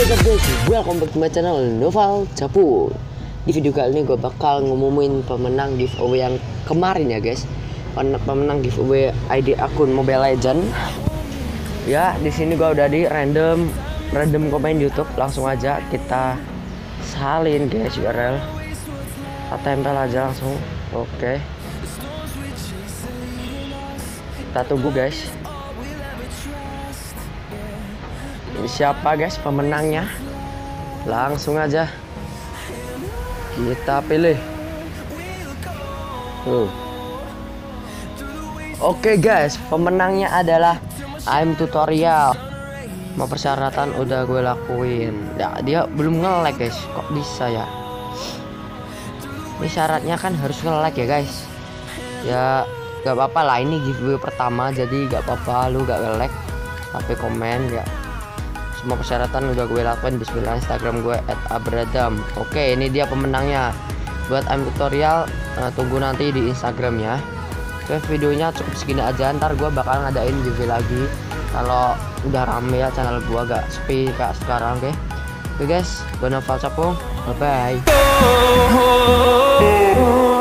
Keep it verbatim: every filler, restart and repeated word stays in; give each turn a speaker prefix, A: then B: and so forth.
A: What's up guys, welcome back to my channel Noval Capu. Di video kali ini gue bakal ngumumin pemenang giveaway yang kemarin ya guys. Pemenang giveaway I D akun Mobile Legend. Ya, di sini gue udah di random random komen YouTube. Langsung aja kita salin guys U R L. Kita tempel aja langsung. Oke. Kita tunggu guys. Ini siapa guys pemenangnya? Langsung aja kita pilih. Tuh. Oke guys, pemenangnya adalah I'm Tutorial. Mau persyaratan udah gue lakuin. Ya, dia belum nge-like guys. Kok bisa ya? Ini syaratnya kan harus nge-like ya guys. Ya gak apa-apa lah, ini giveaway pertama jadi gak apa-apa lu gak nge-like tapi komen ya. Semua persyaratan udah gue lakuin. Bismillah. Instagram gue at abradam. Oke, ini dia pemenangnya. Buat I'm Tutorial, uh, tunggu nanti di Instagram ya. Oke, videonya cukup segini aja. Ntar gue bakal ngadain giveaway lagi kalau udah rame ya channel gue, gak sepi kayak sekarang. Oke, oke guys, gue Noval Capu. Bye bye.